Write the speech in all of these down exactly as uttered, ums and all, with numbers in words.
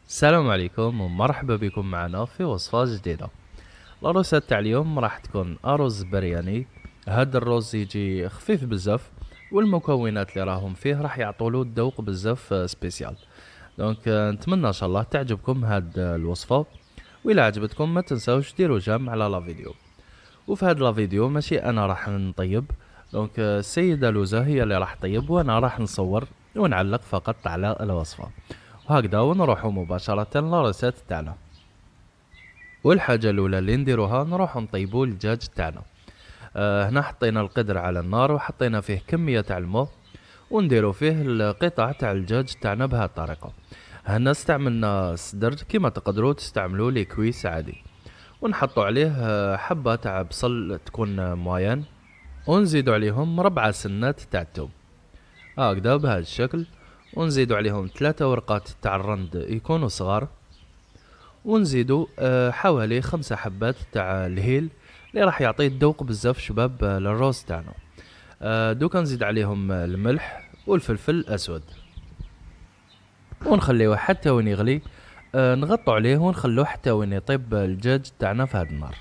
السلام عليكم ومرحبا بكم معنا في وصفة جديدة. الأروسة تاع اليوم راح تكون أرز برياني. هذا الرز يجي خفيف بزاف، والمكونات اللي راهم فيه راح يعطولو الذوق بزاف آه، سبيسيال. دونك آه، نتمنى ان شاء الله تعجبكم هاد آه، الوصفة، وإلا عجبتكم ما تنساوش ديروا جيم على لا فيديو. وفي هاد لا فيديو ماشي انا راح نطيب، دونك آه، السيدة لوزة هي اللي راح تطيب وانا راح نصور ونعلق فقط على الوصفة. وهكذا ونروحوا مباشرة للريسيت تاعنا. والحاجة الأولى اللي نديروها نروح نطيبوا الدجاج تاعنا. آه هنا حطينا القدر على النار وحطينا فيه كمية تاع الماء، ونديرو فيه القطع تاع الدجاج تاعنا بهذه الطريقة. هنا استعملنا صدر، كيما تقدروا تستعملوا لي كويس عادي. ونحطوا عليه آه، حبة تاع بصل تكون آه، موين، ونزيدوا عليهم ربعة سنات تاع التوم هكذا بهذا الشكل. ونزيدوا عليهم ثلاثة ورقات تاع الرند يكونوا صغار، ونزيدو آه، حوالي خمسة حبات تاع الهيل اللي راح يعطي الذوق بزاف شباب آه، للروز تاعنا. آه، دوكا نزيد عليهم آه، الملح والفلفل الاسود، ونخليوه حتى وين يغلي. آه، نغطوا عليه ونخلوه حتى وين يطيب الدجاج تاعنا في هذا النار،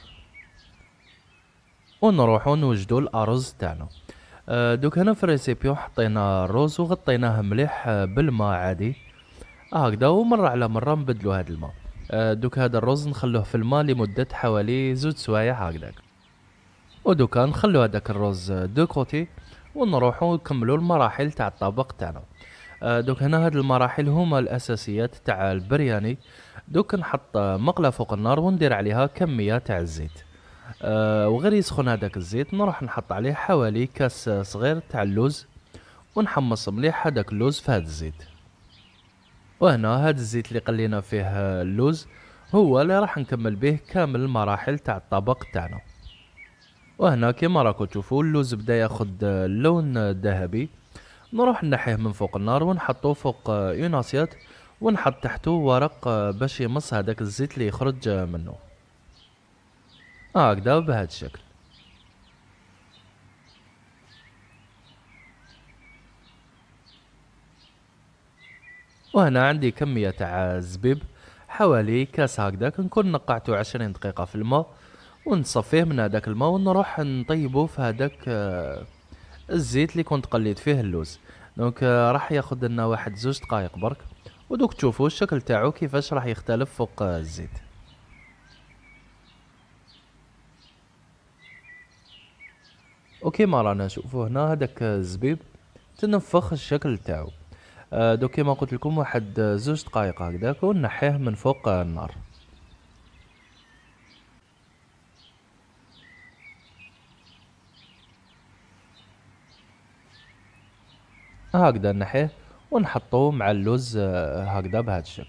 ونروحوا نوجدوا الارز تاعنا. آه، دوك هنا في الريسيبيو حطينا الرز وغطيناه مليح آه، بالماء عادي هكذا، ومرة على مرة نبدلو هاد الماء. آه، دوك هذا الرز نخلوه في الماء لمدة حوالي زوج سوايع هكذاك. ودوكا نخلو هذاك الرز دو كوتي، ونروحو نكملو المراحل تاع الطبق تاعنا. آه، دوك هنا هاد المراحل هما الاساسيات تاع البرياني. دوك نحط آه، مقلة فوق النار وندير عليها كمية تاع الزيت. أه وغير يسخن هذاك الزيت نروح نحط عليه حوالي كاس صغير تاع اللوز، ونحمص مليح هذاك اللوز في هذا الزيت. وهنا هذا الزيت اللي قلينا فيه اللوز هو اللي راح نكمل به كامل المراحل تاع الطبق تاعنا. وهنا كيما راكو تشوفوا اللوز بدا ياخد لون ذهبي، نروح نحيه من فوق النار ونحطوه فوق يوناسيات، ونحط تحته ورق باش يمص هذاك الزيت اللي يخرج منه هكذا بهذا الشكل. وهنا عندي كمية تاع الزبيب حوالي كاس هكذاك، نكون نقعته عشرين دقيقة في الماء ونصفيه من هذاك الماء، ونروح نطيبه في هذاك آه، الزيت اللي كنت قليت فيه اللوز. دونك آه، راح ياخد لنا واحد زوج دقايق برك، ودوك تشوفوا الشكل تاعو كيفاش راح يختلف فوق آه، الزيت. وكيما رانا نشوفوا هنا هذاك آه، الزبيب تنفخ الشكل تاعو. آه، دوك كيما قلت لكم واحد آه، زوج دقايق هكذاك ونحيه من فوق آه، النار. هكذا نحيه ونحطوه مع اللوز آه، هكذا بهذا الشكل.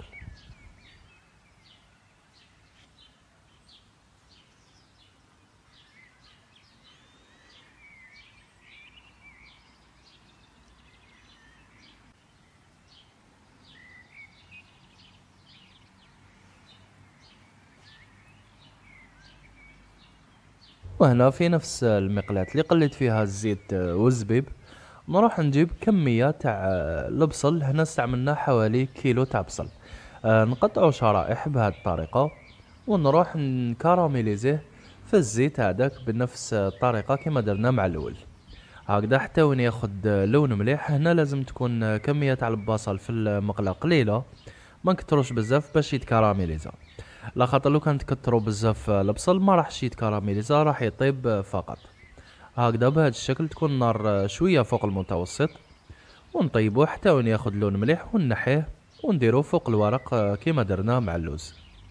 وهنا في نفس المقلاة اللي قليت فيها الزيت آه، والزبيب نروح نجيب كمية تاع آه، البصل. هنا استعملنا حوالي كيلو تاع بصل، آه، نقطعه شرائح بهذه الطريقة، ونروح نكاراميليزيه في الزيت هذاك بنفس الطريقة كما درنا مع الأول هكذا حتى وين ياخد آه، لون مليح. هنا لازم تكون آه، كمية تاع البصل في المقلاة قليلة، ما نكتروش بزاف باش يتكاراميليزا. لا خاطر لو كان تكتروا بزاف آه، البصل ما راحش يتكاراميليزا، راح يطيب آه، فقط. هكذا بهذا الشكل تكون النار آه، شوية فوق المتوسط، ونطيبوه حتى وين ياخد لون مليح ونحيه، ونديروه فوق الورق آه، كيما درنا مع اللوز.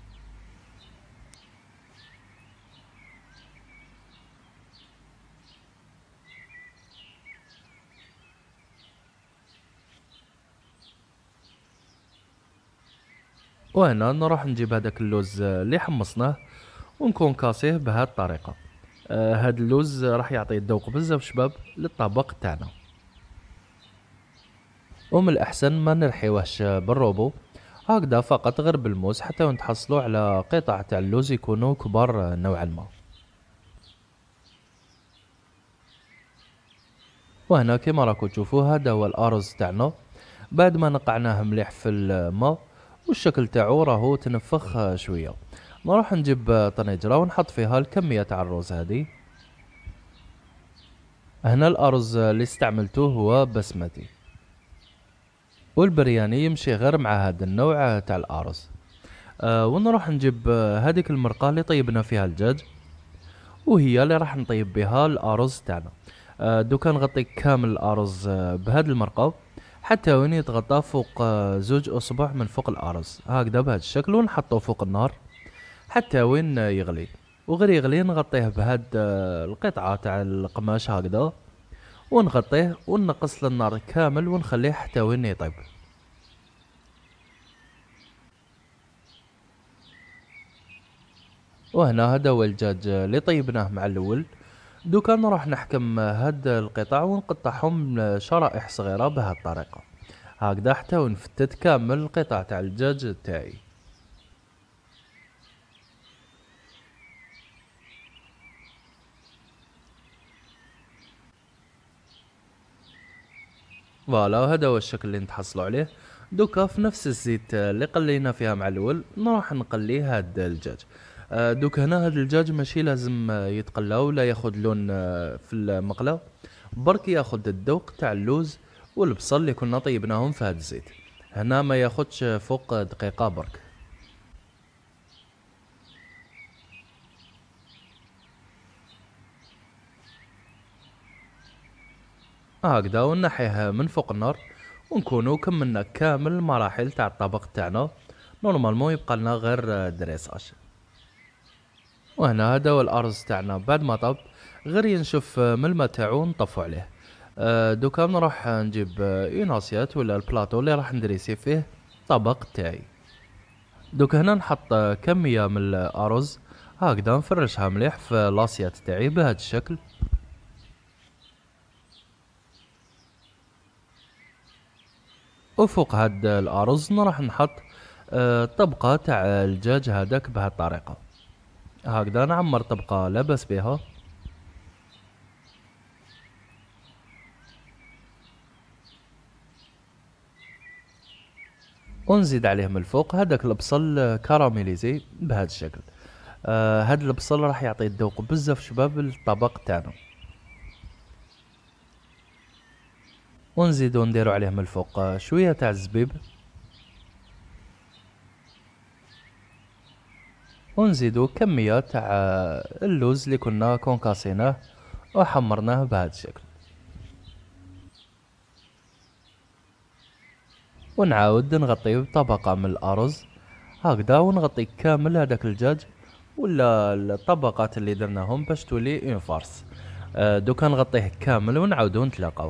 وهنا نروح نجيب هذاك اللوز آه، اللي حمصناه ونكون كاسيه بهذه الطريقة. آه هاد اللوز راح يعطي الذوق بزاف شباب للطبق تاعنا، ومن الأحسن ما نرحيوهش بالروبو هكذا فقط غير بالموس حتى ونتحصلوا على قطع تاع اللوز يكونوا كبار آه، نوعا ما. وهنا كيما راكو تشوفوا هذا هو الأرز تاعنا بعد ما نقعناه مليح في الماء، والشكل تاعو راهو تنفخ آه، شويه. نروح نجيب آه، طنجره ونحط فيها الكميه تاع الرز هذه. هنا الارز آه، اللي استعملته هو بسمتي، والبرياني يمشي غير مع هذا النوع آه، تاع الارز. أه ونروح نجيب آه، هذيك المرقه اللي طيبنا فيها الدجاج، وهي اللي راح نطيب بها الارز تاعنا. أه دوكا نغطي كامل الارز أه بهاد المرقه حتى وين يتغطى فوق أه زوج اصبع من فوق الارز هكذا بهذا الشكل، ونحطه فوق النار حتى وين آه، يغلي. وغير يغلي نغطيه بهاد أه القطعه تاع القماش هكذا، ونغطيه ونقص للنار كامل ونخليه حتى وين يطيب. وهنا هذا هو الدجاج آه، اللي طيبناه مع الاول. دوكا نروح نحكم هاد القطع ونقطعهم لشرائح صغيرة بهالطريقة هكذا حتى ونفتت كامل القطع تاع الدجاج تاعي. فوالا هذا هو الشكل اللي نتحصلوا عليه. دوكا في نفس الزيت اللي قلينا فيها مع الاول نروح نقلي هاد الدجاج. آه، دوك هنا هاد الدجاج ماشي لازم آه، يتقلى ولا ياخد لون آه، في المقلة، برك ياخد الذوق تاع اللوز والبصل اللي كنا طيبناهم في هاد الزيت. هنا ما ياخدش فوق دقيقة برك. هكذا ونحيه من فوق النار، ونكونوا كملنا كامل المراحل تاع الطبق تاعنا. نورمالمون يبقى لنا غير دريساج. وهنا هذا هو الارز تاعنا بعد ما طاب، غير ينشف من الماء تاعو نطفو عليه. آه، دوكا نروح نجيب آه، اون اسيات ولا البلاطو اللي راح ندريسي فيه الطبق تاعي. دوكا هنا نحط آه، كمية من الارز هكذا نفرشها مليح في لاسيات تاعي بهذا الشكل. وفوق هاد الارز راح نحط آه، طبقة تاع الدجاج هذاك بهالطريقة هكذا. نعمر طبقة لاباس بها، ونزيد عليه من الفوق هذاك البصل آه، كراميليزي بهذا الشكل. آه هاد البصل راح يعطي الذوق بزاف شباب للطبق تاعنا. ونزيدو نديرو عليه من الفوق آه، شوية تاع الزبيب، ونزيدو كمية تاع آه، اللوز اللي كنا كونكاسيناه وحمرناه بهذا الشكل. ونعاود نغطيه بطبقة من الأرز هكذا، ونغطي كامل هذاك الدجاج ولا الطبقات اللي درناهم باش تولي اون فارس. آه، دوكا نغطيه كامل ونعاودو نتلاقاو.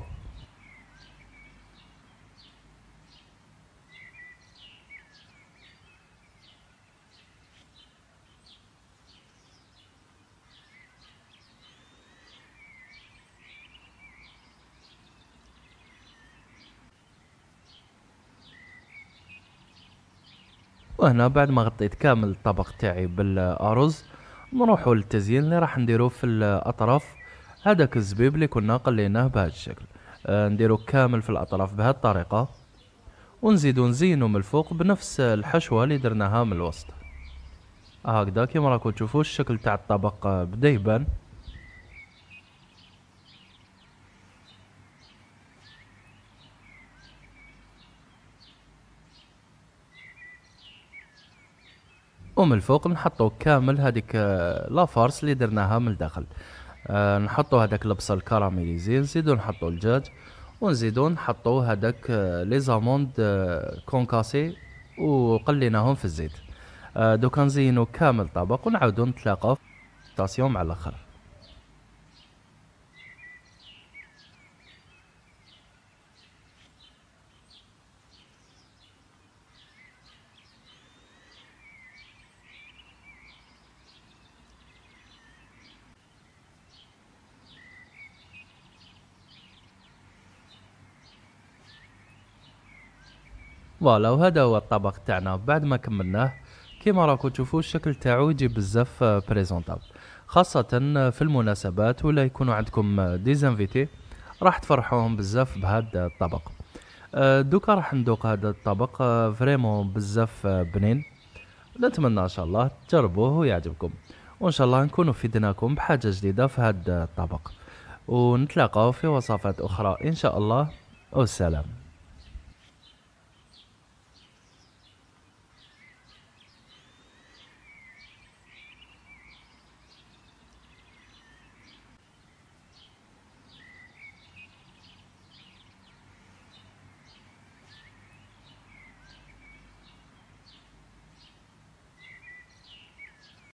وهنا بعد ما غطيت كامل الطبق تاعي بالأرز نروحو للتزيين اللي راح نديروه في الأطراف. هذاك الزبيب اللي كنا قليناه بهذا الشكل آه، نديرو كامل في الأطراف بهذه الطريقة، ونزيدو نزينو من الفوق بنفس الحشوة اللي درناها من الوسط هكذا. كيما راكم تشوفوا الشكل تاع الطبق آه، بدا يبان. ومن الفوق نحطو كامل هذيك آه، لافارس اللي درناها من الداخل. آه نحطو هذاك البصل كراميليزي، نزيدو نحطو الدجاج، ونزيدو نحطو هذاك آه، لي زاموند آه، كونكاسي وقليناهم في الزيت. آه دوكا نزينو كامل الطبق ونعاودو نتلاقاو في الطاسيون مع الاخر. فوالا وهذا هو الطبق تاعنا بعد ما كملناه. كيما راكم تشوفوا الشكل تاعو يجي بزاف آه، بريزونطابل، خاصة آه، في المناسبات ولا يكونوا عندكم آه، ديزانفيتي راح تفرحوهم بزاف بهذا الطبق. آه، دوكا راح ندوق هذا الطبق، آه، فريمون بزاف آه، بنين. نتمنى ان شاء الله تجربوه ويعجبكم، وان شاء الله نكونوا فدناكم بحاجة جديدة في هذا الطبق، ونتلاقاو في وصفات اخرى ان شاء الله. والسلام.